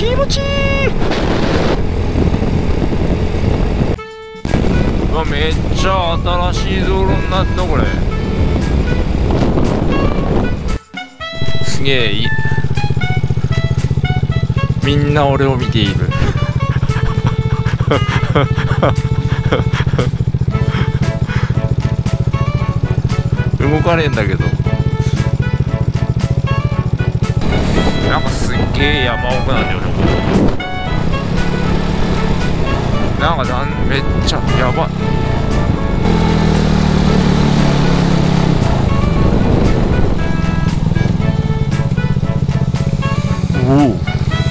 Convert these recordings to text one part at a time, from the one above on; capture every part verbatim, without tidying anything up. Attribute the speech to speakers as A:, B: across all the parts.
A: 気持ちいい。うわ、めっちゃ新しい道路になった。これすげえいい。みんな俺を見ている動かねえんだけど、なんかすっげえ山奥なんだよね。なんかなんめっちゃやばい。おお、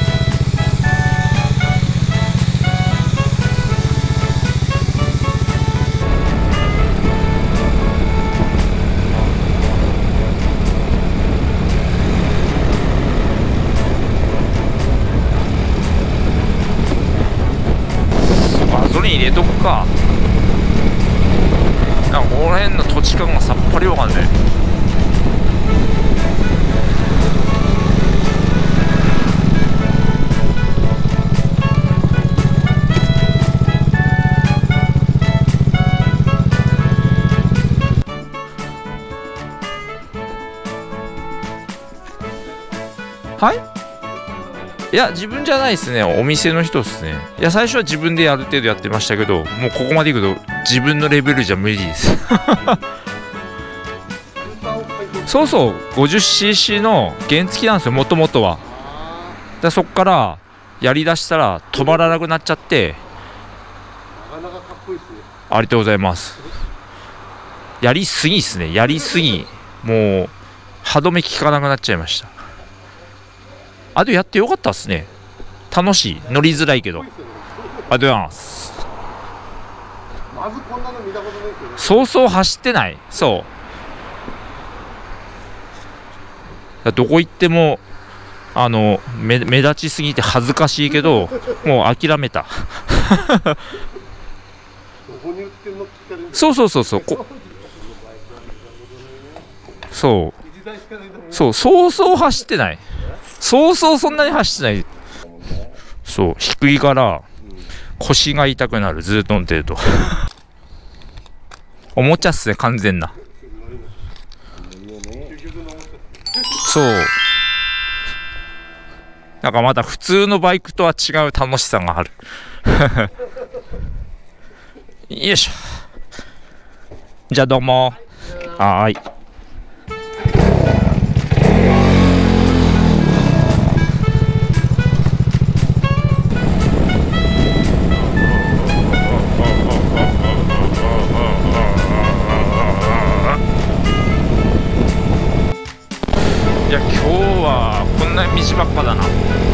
A: 入れとくか。なんかこの辺の土地感がさっぱりわかんない。はい、いや自分じゃないですね、お店の人ですね。いや最初は自分である程度やってましたけど、もうここまでいくと自分のレベルじゃ無理ですそうそう ごじゅっシーシー の原付なんですよ、もともとは。でそっからやりだしたら止まらなくなっちゃって。なかなかかっこいいですね。ありがとうございます。やりすぎですね、やりすぎ。もう歯止め効かなくなっちゃいました。あとやってよかったっすね。楽しい。乗りづらいけど。ありがとうございます。まずこんなの見たことないけど。そうそう走ってない。そう。どこ行ってもあの 目, 目立ちすぎて恥ずかしいけど、もう諦めた。そうそうそうそう。こそうそうそうそう走ってない。そうそうそんなに走ってない。そう低いから腰が痛くなる、ずっと乗ってるとおもちゃっすね、完全な。そうなんかまた普通のバイクとは違う楽しさがあるよいしょ。じゃあどうも。はーい。いや今日はこんな道ばっかだな。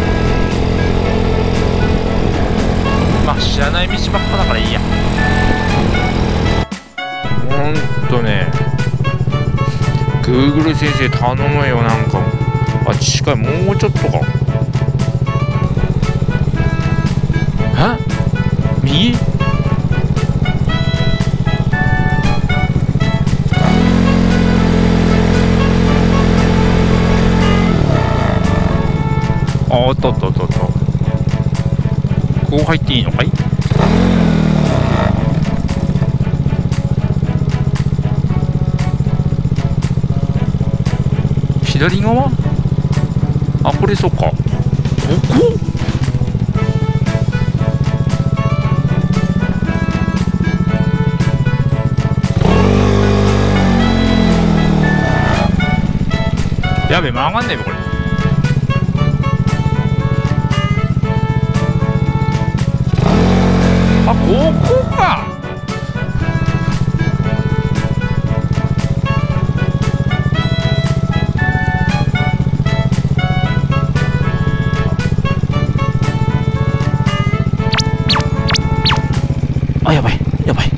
A: まあ知らない道ばっかだからいいや。ほんとね Google 先生頼むよ。なんかあ近い、もうちょっとか。え右ああったあったあったあった。ここ入っていいのかい。左側、あこれそっか。ここやべ曲がんねえべこれ。あここか。あやばいやばい。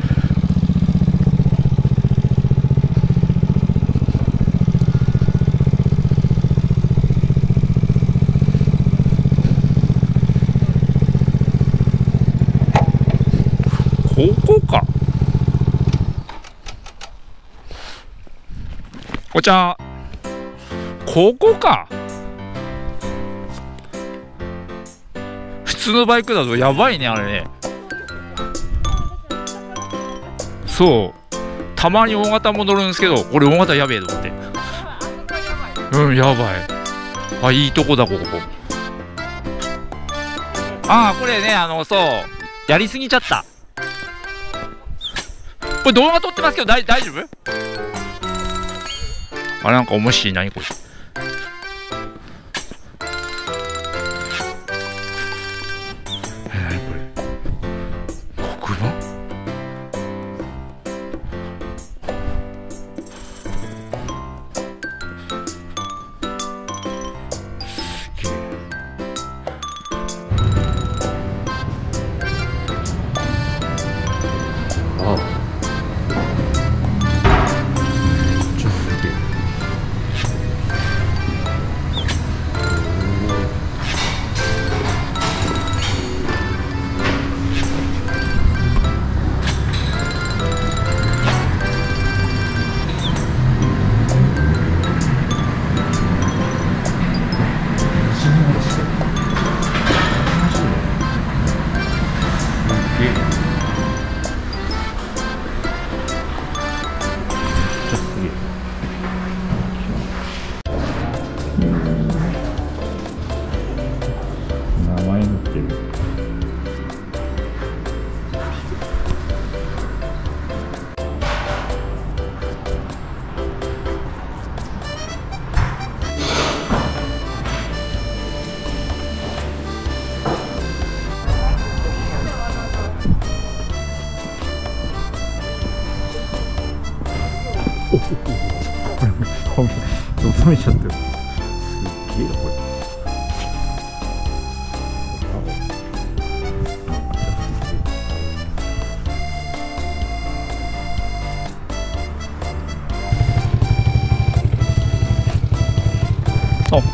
A: ここか。お茶ここか。 通のバイクだとやばいねあれね。そうたまに大型も乗るんですけど、これ大型やべえと思って。うんやばい。あいいとこだここ。ああこれねあのそうやりすぎちゃった。これ動画撮ってますけど大大丈夫？あれなんか面白い。何これ。え何これ。黒板？これ収めちゃってる。すっげえなこれ。あ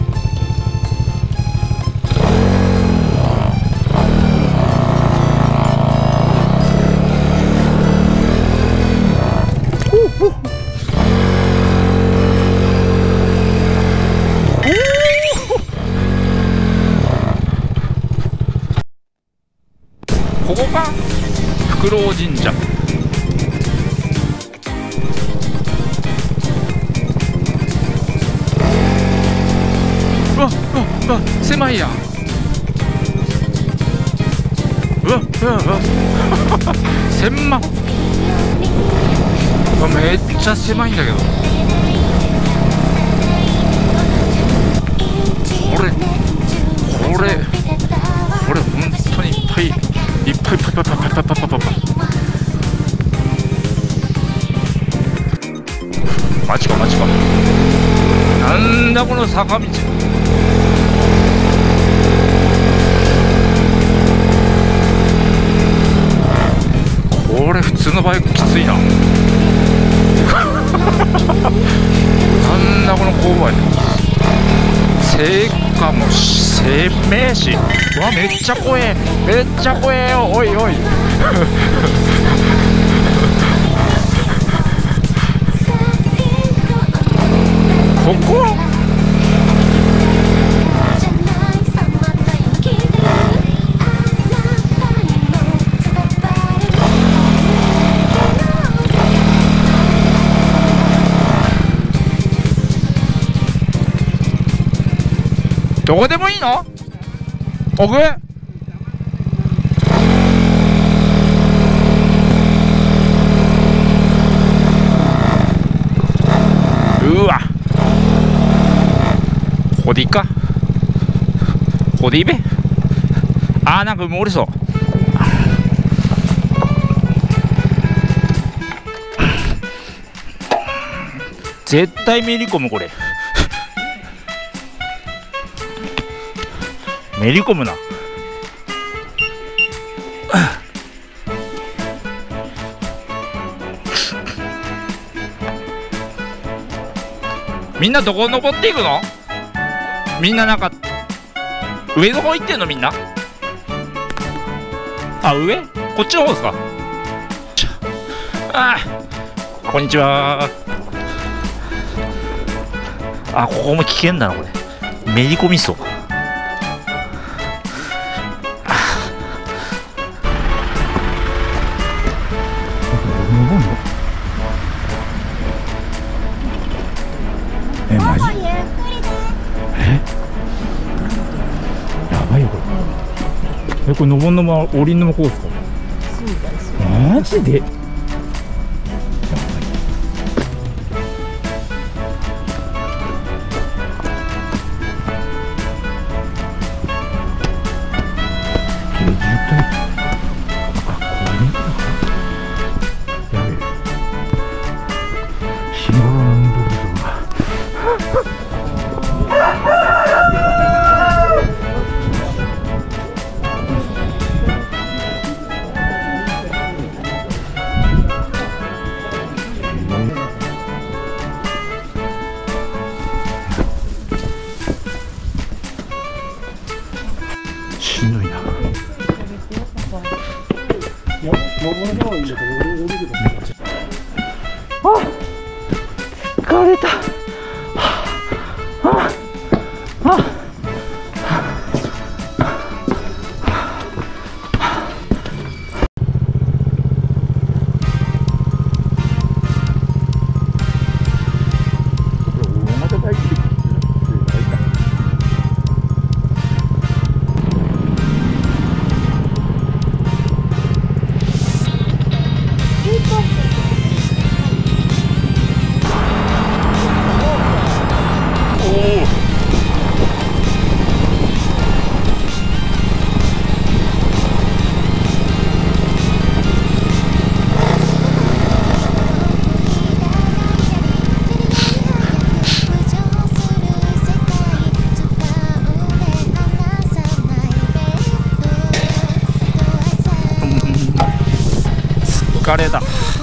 A: ここか福老神社。うわうわうわ狭いやん。うわうわうわ狭っ。うわめっちゃ狭いんだけど。これこれこれ本当にいっぱいいっぱいいっぱいいっぱいいっぱいいっぱいいっぱいいっぱいいっぱい。マジかマジか。なんだこの坂道。これ普通のバイクきついな。なんだこの勾配。せいかも鮮明し。うわめっちゃ怖えめっちゃ怖えよ。おいおいここどこでもいいの？奥？うわここでいいか。ここでいいべ。あーなんかもうおりそう。絶対めり込むこれ。めり込むな。みんなどこ登っていくの？みんななんか上の方行ってんのみんな？あ上？こっちの方ですか？ああこんにちは。あここも危険だなこれ。めり込みそう。 え、これ登んのも降りんのもこうですか？
B: そうみたいですよ。
A: マジで？しんどいな。あ、疲れた。あ、あ、疲れた。